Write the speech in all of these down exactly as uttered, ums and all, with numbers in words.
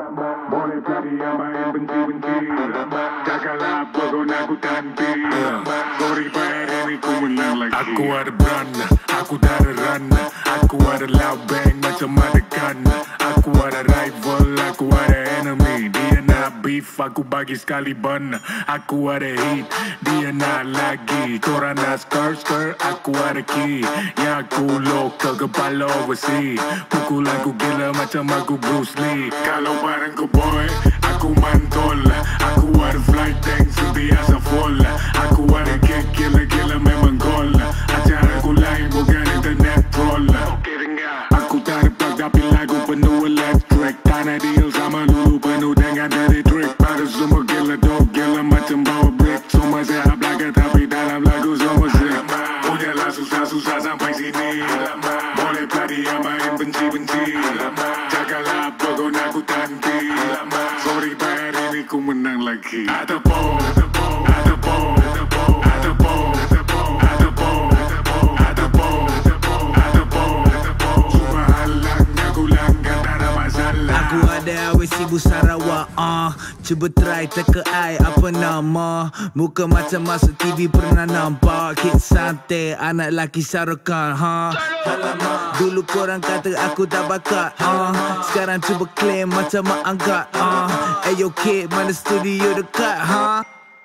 Boleh tadi yang main benci-benci, jagalah apa kau nak ku tanti. Sorry bayar ini ku menang lagi. Aku ada brand, aku tak ada run. Aku ada loud bang macam ada gun. Aku ada rival, aku ada enemy. Dia nak beef, aku bagi sekali bun. Aku ada heat, dia nak lagi. Korang nak skirt, skirt, aku ada key. Yang aku local, kepala overseas. Pukul aku gila macam aku Bruce Lee. Kalau bareng ku boy, aku mantul. Aku ada flight tank, sentiasa full. Aku ada kick, gila-gila memang gol. Acara ku lain, bukan internet troll. Aku tak ada plug tapi lagu penuh electric. Tanah deal sama dulu penuh dengan dari trick. Pada semua gila dog, gila macam bawa brick. Semua sehat belakang tapi dalam lagu semua sick. Udahlah susah-susah sampai sini. Boleh tadi yang main benci-benci. Jagalah apa kau nak ku tanti. Sorry bayar ini ku menang lagi. Atapo, atapo, atapo, atapo, atapo, atapo, atapo, atapo, atapo, atapo. Cuma halangnya ku langgar tak ada masalah. Aku ada awet Sibu Sarawak, uh. Cuba try teka I apa nama. Muka macam masuk T V pernah nampak. Kid santai, anak lelaki Sarukan, ha. Dulu korang kata aku tak bakat, uh. Sekarang cuba claim macam mak angkat, uh. Ayo kid, mana studio dekat, ha.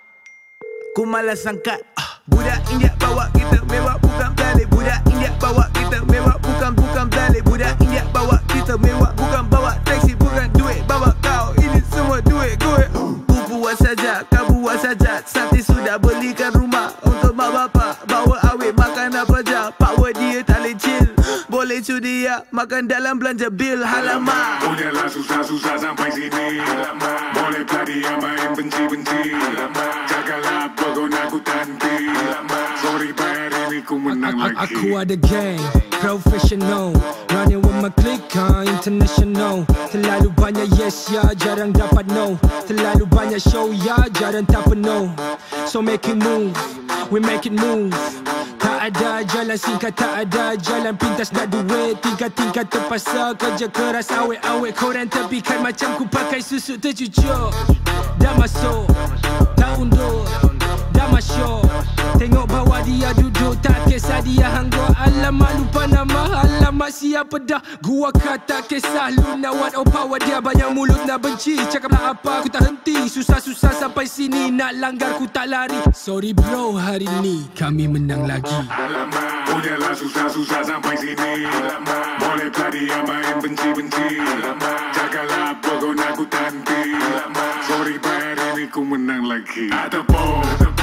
Ku malas angkat, uh. Budak India bawa kita mewah bukan balik. Budak India bawa kita mewah bukan bukan balik. Budak India bawa kita mewah bukan bawa taksi. Bukan duit bawa kau, ini semua duit gue. Ku buat saja, kau buat saja. Santi sudah belikan rumah untuk mak bapak. Bawa awet makan apa je. Power dia tak boleh chill. Boleh cudi ya, makan dalam belanja bil. Halamak, udahlah susah-susah sampai sini. Boleh tadi yang main benci-benci. Jagalah apa kau nak ku tanti. Sorry bayar ini ku menang lagi. Aku ada gang, professional. Running with my clique, huh? International. Terlalu banyak yes ya, jarang dapat no. Terlalu banyak show ya, jarang tak penuh. So make it move, we make it move. Tak ada jalan singkat, tak ada jalan pintas nak duit. Tingkat-tingkat terpaksa kerja keras awet-awet. Korang tepikan macam ku pakai susu tercucuk. Dah masuk, tak undur, dah masuk. Tengok bawah dia duduk, tak kisah dia hanggur. Alamak lupa nama, alamak siapa dah. Gua kata kisah Luna what oh power. Dia banyak mulut nak benci, cakaplah apa aku tak henti. Susah-susah sampai sini, nak langgar ku tak lari. Sorry bro, hari ni kami menang lagi. Alamak, udahlah susah-susah sampai sini. Boleh tadi yang main benci-benci. Jagalah apa kau nak ku tanti. Sorry bayar ini ku menang lagi. Atapo, atapo.